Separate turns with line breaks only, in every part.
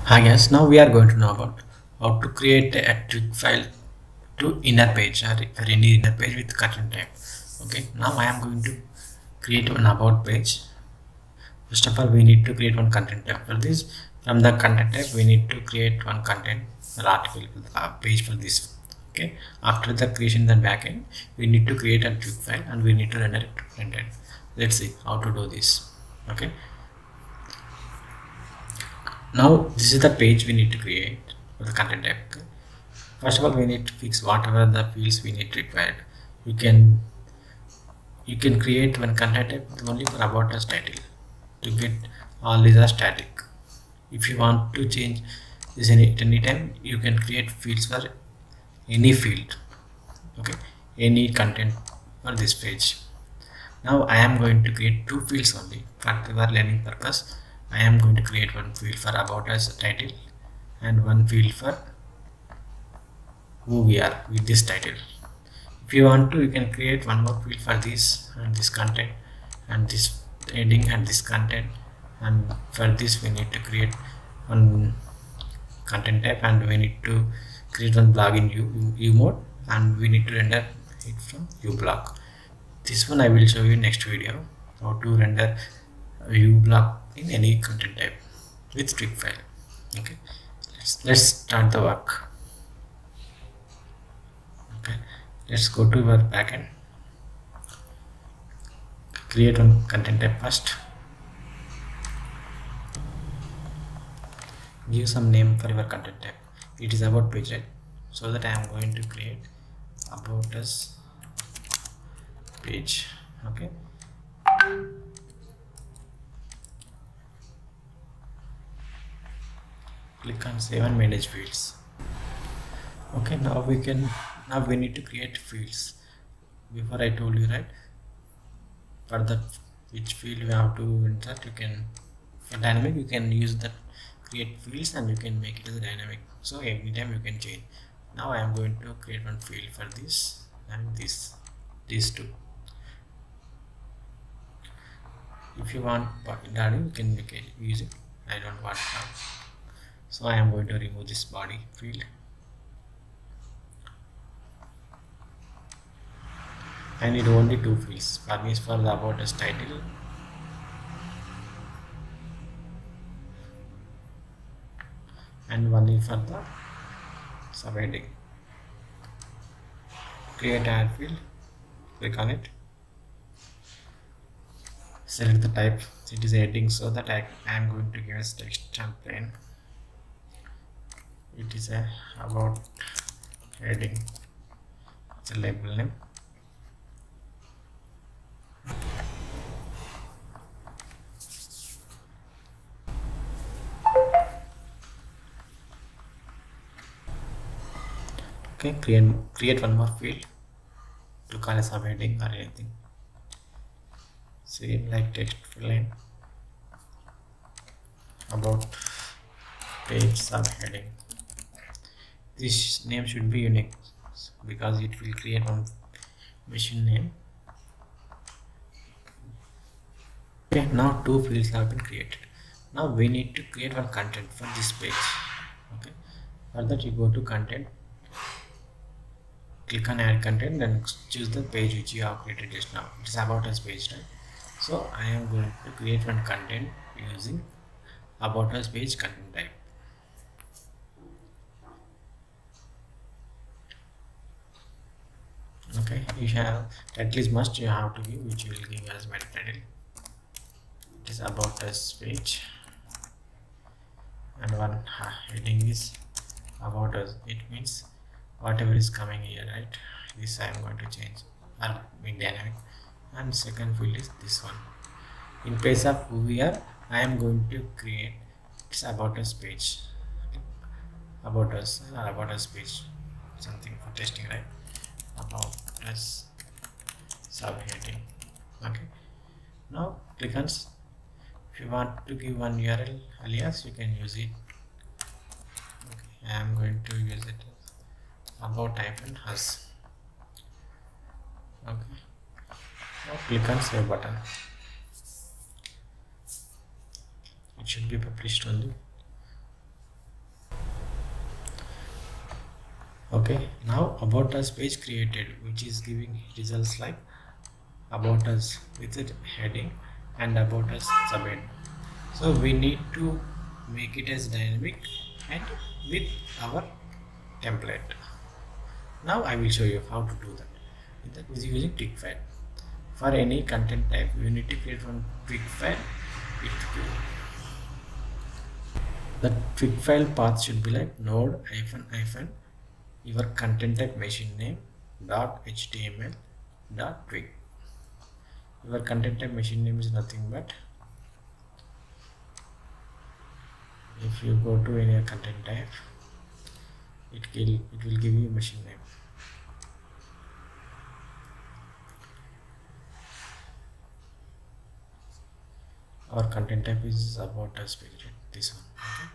Hi guys, now we are going to know about how to create a twig file to inner page or for any inner page with content type. Okay, now I am going to create one about page. First of all, we need to create one content type. For this, from the content type, we need to create one content or article page for this. Okay, after the creation in the backend, we need to create a twig file and we need to render it to front end. Let's see how to do this. Okay. Now this is the page we need to create for the content type. Okay? First of all, we need to fix whatever the fields we need required. You can create one content type only for about us title to get all these are static. If you want to change this anytime, you can create fields for any field. Okay, any content for this page. Now I am going to create two fields only for our learning purpose. I am going to create one field for about us title and one field for who we are with this title. If you want to, you can create one more field for this and this content and this heading and this content, and for this we need to create one content type and we need to create one block in U mode and we need to render it from U block. This one I will show you next video, how to render a U block in any content type with twig file. Okay, let's start the work. Okay, let's go to our backend, create one content type first, give some name for your content type. It is about page, right? So that I am going to create about us page. Okay, click on save and manage fields. Okay, now we need to create fields. Before I told you, right, for that which field we have to insert, you can for dynamic you can use that create fields and you can make it as a dynamic, so anytime you can change. Now I am going to create one field for this and these two. If you want body, you can make it, use it. I don't want now, so I am going to remove this body field. I need only two fields. One is for the about us title and one is for the subheading. Create add field, click on it, select the type, it is heading, so that I am going to give us text and plain. It is a about heading, it's a label name. Okay, create one more field to call a subheading or anything. Same like text plain, about page subheading. This name should be unique because it will create one machine name. Okay, now two fields have been created. Now we need to create one content for this page. Okay, for that you go to content, click on add content, then choose the page which you have created just now. It is about us page, right? So I am going to create one content using about us page content type. Okay, you have title is must, you have to give, which will give as meta title. It is about us page and one heading is about us. It means whatever is coming here, right? This I am going to change or make dynamic. And second field is this one. In place of who we are, I am going to create it's about us page. About us page, something for testing, right? About us subheading. Okay, now click on, if you want to give one URL alias, you can use it. Okay, I am going to use it about -us. Okay, now click on save button. It should be published only. Okay, now about us page created, which is giving results like about us with a heading and about us subhead. So we need to make it as dynamic and with our template. Now I will show you how to do that. That is using twig file. For any content type, you need to create one twig file. The twig file path should be like node hyphen your content type machine name dot html dot twig. Your content type machine name is nothing but, if you go to any content type, it will give you machine name. Our content type is about us page, right? This one. Okay.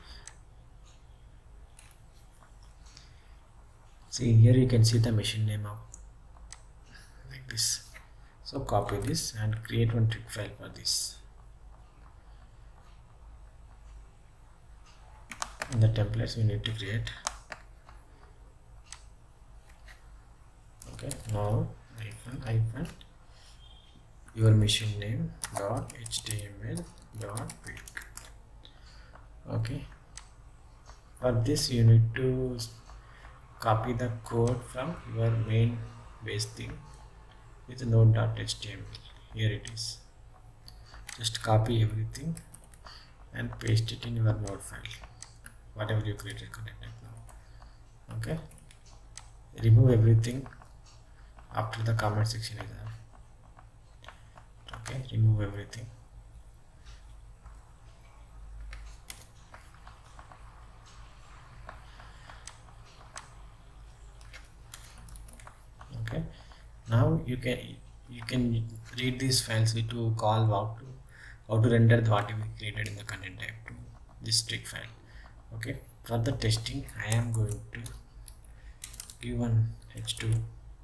See here you can see the machine name of like this. So copy this and create one twig file for this. In the templates we need to create. Okay, now hyphen your machine name dot html dot twig. Okay, for this you need to copy the code from your main base theme with node.html. Here it is. Just copy everything and paste it in your node file, whatever you created content type now. Okay, remove everything after the comment section is there. Okay, remove everything. Okay, now you can read these files to call how to render what we created in the content type to this twig file. Okay, for the testing I am going to give one h2 .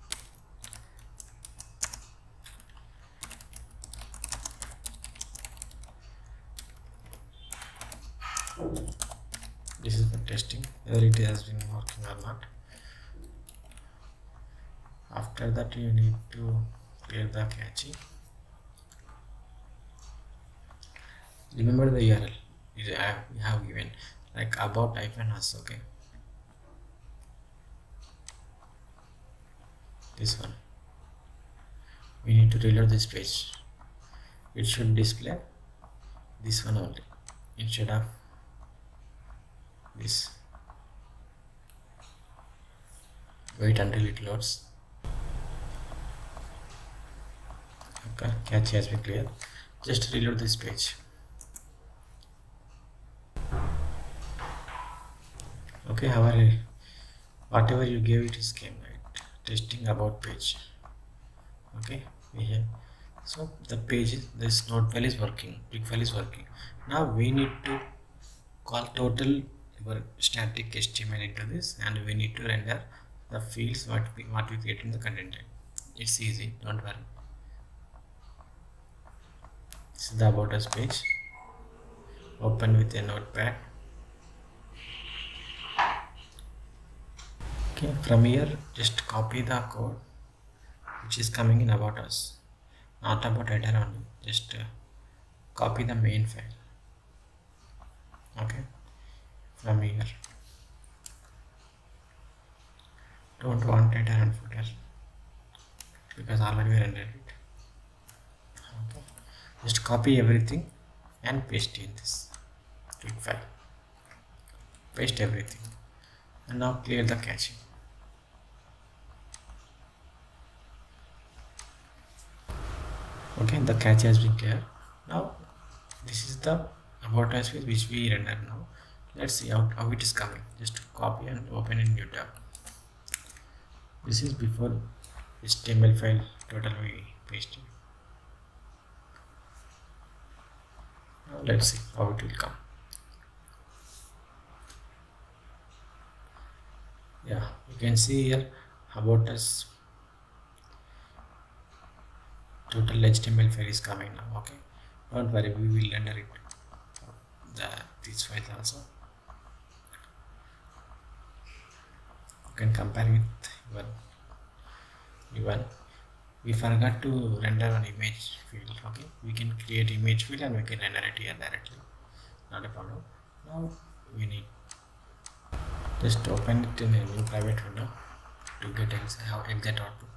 This is for testing whether it has been working or not. After that you need to clear the cache. Remember the URL we have given like about hyphen us. Okay, this one. We need to reload this page. It should display this one only instead of this. Wait until it loads. Okay, cache has been cleared. Just reload this page. Okay, however, whatever you gave it is came right. Testing about page. Okay, we have. So the page is, this node file is working, twig file is working. Now we need to call total your static HTML into this, and we need to render the fields what we create in the content type. It's easy, don't worry. This is the about us page. Open with a notepad. Okay, from here just copy the code which is coming in about us, not about header only. Just copy the main file. Okay, from here. Don't want header and footer because already we rendered it. Okay, just copy everything and paste in this twig file. Paste everything and now clear the cache. Okay, the cache has been cleared. Now this is the about us page which we render now. Let's see how it is coming. Just copy and open in new tab. This is before HTML file total we pasted. Now let's see how it will come. Yeah, you can see here about us total HTML file is coming now. Okay, don't worry, we will render it this file also. can compare with your we forgot to render an image field. Okay, we can create image field and we can render it here directly, not a problem. Now we need just open it in a new private window to get exact output.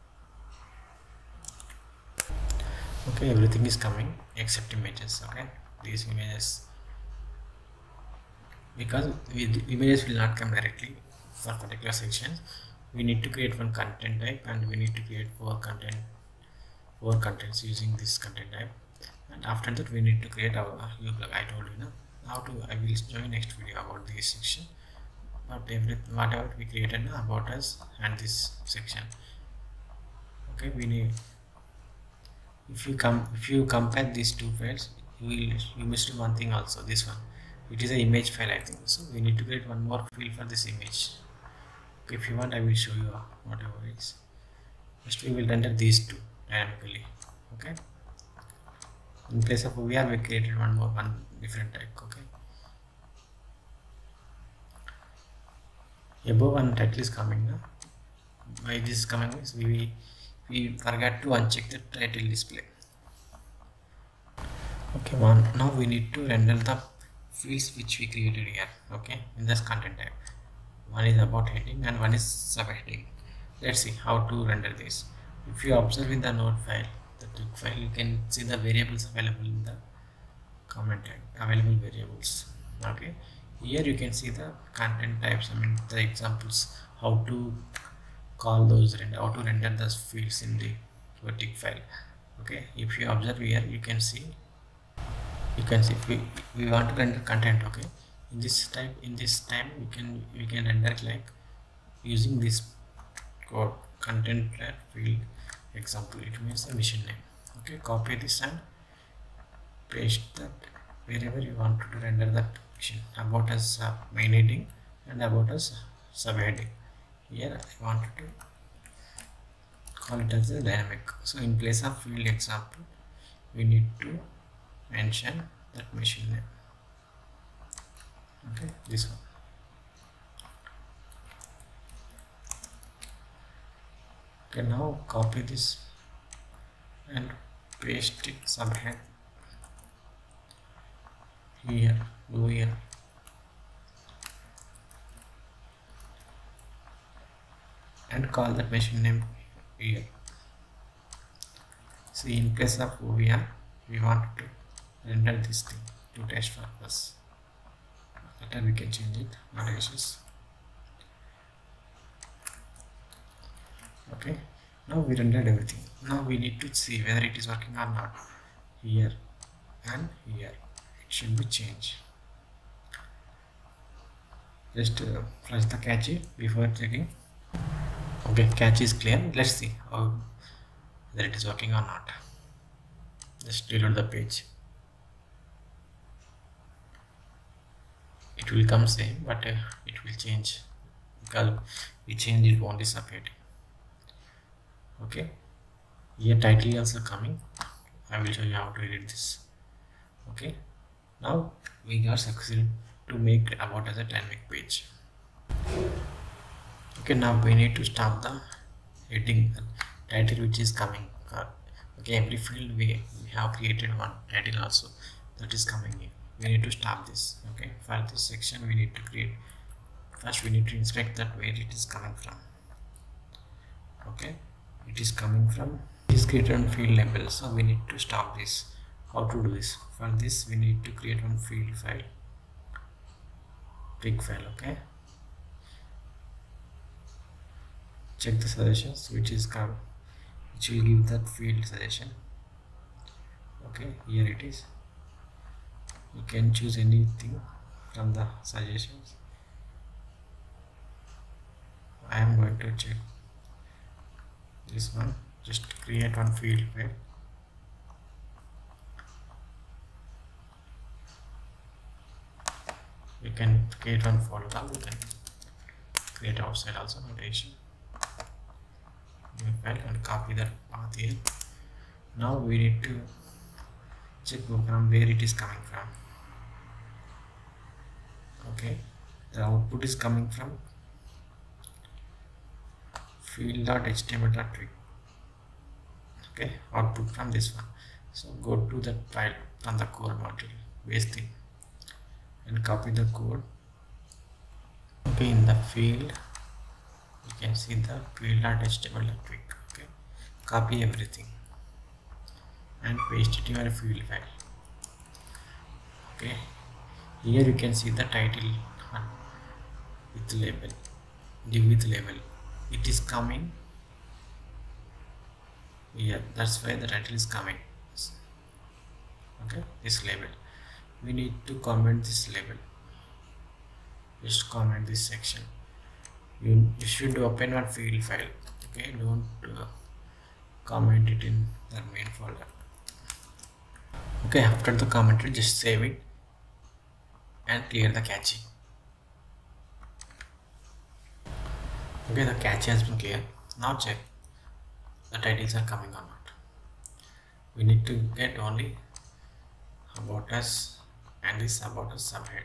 Okay, everything is coming except images. Okay, these images, because images will not come directly for particular sections, we need to create one content type and we need to create four contents using this content type, and after that we need to create our like I told you now how to. I will show you next video about this section, but whatever we created now about us and this section. Okay, we need, if you compare these two files, you missed one thing also. This one, it is an image file, I think. So we need to create one more field for this image. Okay, if you want, I will show you whatever it is. First, we will render these two dynamically. Okay. In place of OVR, we created one different type. Okay. Above one title is coming now. Why this is coming is we forgot to uncheck the title display. Okay, now we need to render the fields which we created here. Okay, in this content type. One is about heading and one is subheading. Let's see how to render this. If you observe in the node file, the twig file, you can see the variables available in the comment tag, available variables. Okay, here you can see the content types, I mean the examples, how to call those, how to render those fields in the twig file. Okay, if you observe here, you can see we want to render content. Okay, in this time we can render like using this code content field example. It means the machine name. Okay, copy this and paste that wherever you want to render that machine. About us main heading and about us subheading. Here I wanted to call it as a dynamic. So in place of field example, we need to mention that machine name. Okay, this one. Okay, now copy this and paste it subhead here, go here, and call that machine name here. See, in place of OVR, we want to render this thing to test purpose. Later we can change it, not issues. Okay, now we rendered everything. Now we need to see whether it is working or not. Here and here it should be changed. Just flush the cache before checking. Okay, cache is clear. Let's see how whether it is working or not. Just reload the page. It will come same, but it will change because we changed it only subheading. Okay, here title also coming. I will show you how to edit this. Okay, now we got succeeded to make about as a dynamic page. Okay, now we need to stop the heading title which is coming. Okay, every field we have created one title also that is coming here. We need to stop this. Okay, for this section we need to create, first we need to inspect that where it is coming from. Okay, it is coming from, it is created on field label, so we need to stop this. How to do this? For this we need to create one field file, twig file. Okay, check the suggestions which will give that field suggestion. Okay, here it is. You can choose anything from the suggestions. I am going to check this one. Just create one field file. You can create one folder. You can create outside also, no issue. New file and copy that path here. Now we need to check from where it is coming from. Okay, the output is coming from field.html.twig. Okay, output from this one. So go to that file from the core module base theme and copy the code. Okay, in the field you can see the field.html.twig. Okay, copy everything and paste it in your field file. Okay, here you can see the title with label, div with label. It is coming here, that's why the title is coming. Okay, this label, we need to comment this label. Just comment this section. You should open one field file. Okay, don't comment it in the main folder. Okay, after the commentary, just save it and clear the cache. Okay, the cache has been cleared. Now check the titles are coming or not. We need to get only about us and this about us subhead.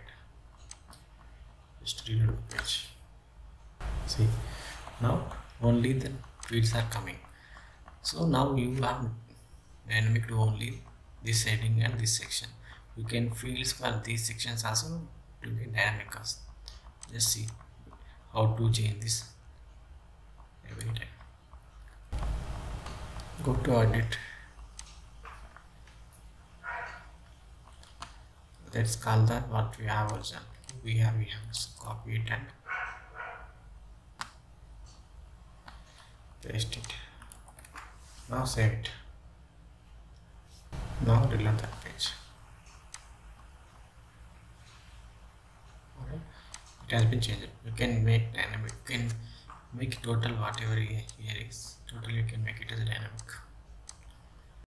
Just reload the page. See, now only the fields are coming. So now you have dynamic to only this heading and this section. You can fields for these sections also to be dynamic. Just see how to change this every time. Go to edit. Let's call that what we have version. We have just copy it and paste it. Now save it. Now reload that page. Okay, it has been changed. You can make dynamic. You can make total whatever here is. Total you can make